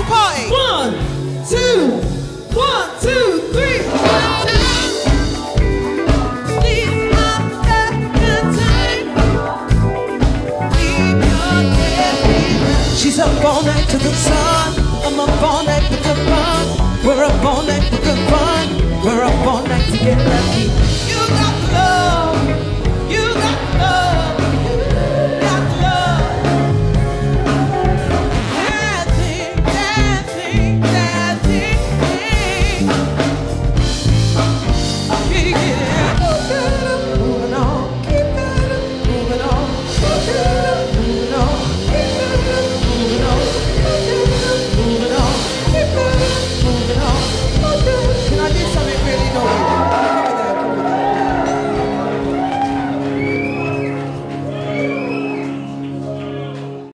party. 1, 2, 1, 2, 3. She's up all night to the sun. I'm up all night with the fun. We're up all night with the fun. We're up all night to get lucky. You got love.